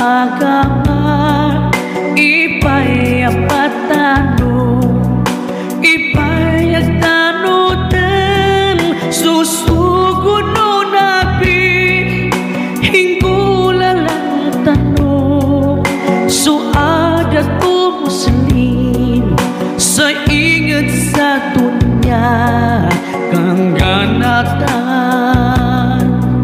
agama ipayapatano ipayagtanutan susuguno nabi hinggulalang tanong suada tu muslim sa ingat sa dunya kang ganatan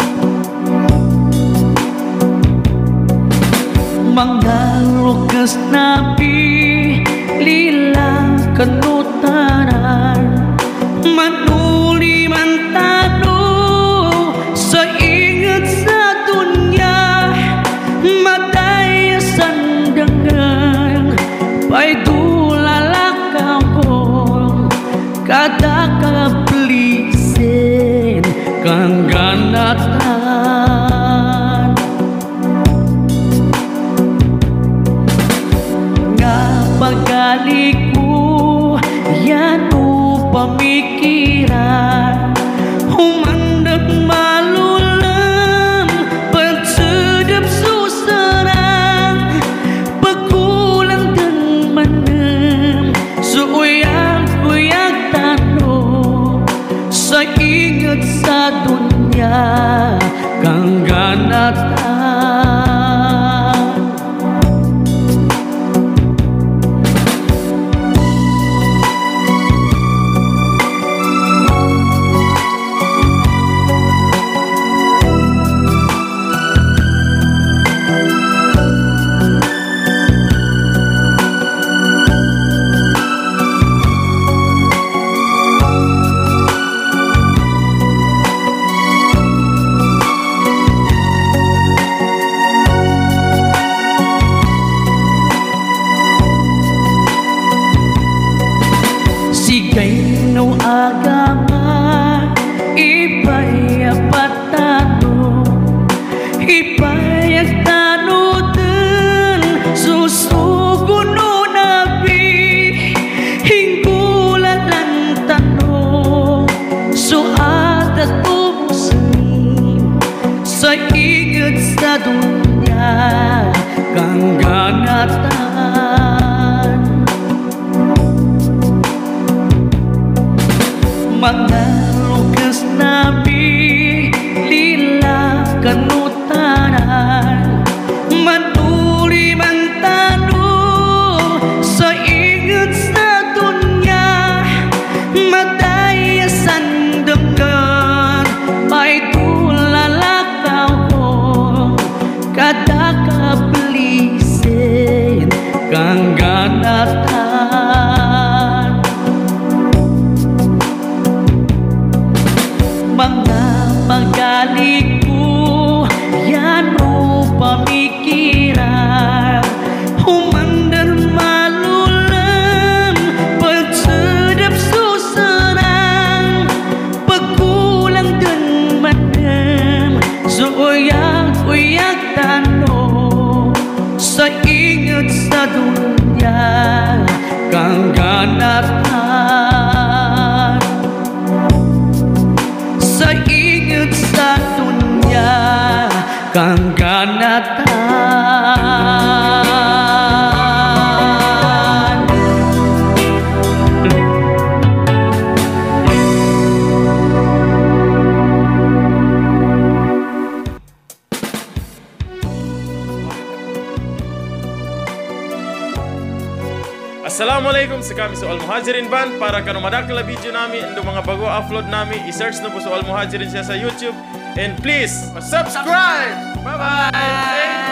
manggalukas nabi lila kanutaran manuli mantano sa ingat sa dunya matay sandangan pay dulalakaw ko kada kablisin kang ganatan nga pagaliku yano pamikiran humandap malulang pagsedap susarang pagkulang dan manem suuyag-uyag tano sa ingat sa dunya kang ganatan Sigayno agama ipayapatano ipayagtanutan susuguno nabi hinggulalan tanong suada tu muslim sa ingat sa dunya kang ganatan manggalukas nabi lila kanutaran manuli mantano sa ingat sa dunya matay sandangan pay dulalakaw ko kada kablisin kang ganatan mga pagaliku yano pamikiran humandar malulang pagsedap susarang pagkulang dan madam suuyag-uyag tano sa ingat sa dunya kang ganatan sa ingat sa dunya kang ganatan. Assalamualaikum sa kami sa Al Muhajirin Band. Para kanu madakala video nami ando mga bago upload nami i-search na po sa Al Muhajirin siya sa YouTube and please subscribe. Bye bye.